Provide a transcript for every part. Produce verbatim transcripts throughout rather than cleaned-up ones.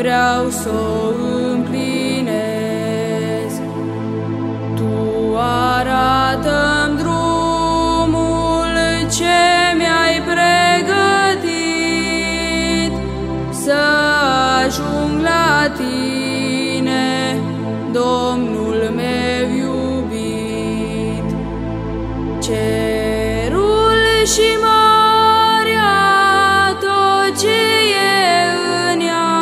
vreau să o împlinesc. Tu arată-mi drumul ce mi-ai pregătit, să ajung la tine, Domnul meu iubit. Cerul și marea, tot ce e în ea,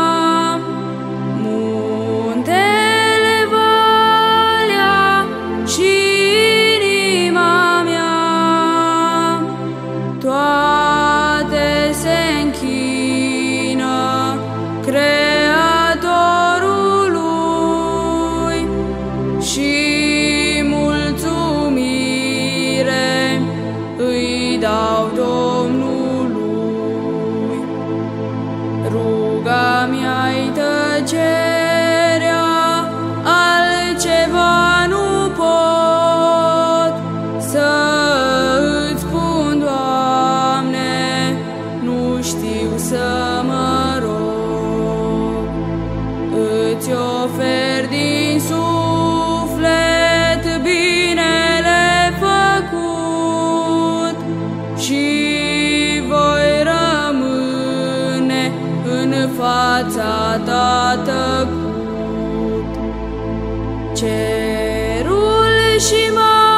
muntele, valea și inima mea, toate se închină Creatorului și mulțumire îi dau Domnului. Ruga mea-i tăcerea, altceva nu pot să îți spun, Doamne, nu știu să mă rog. Îți ofer din suflet binele făcut și voi rămâne în fața ta tăcut. Cerul și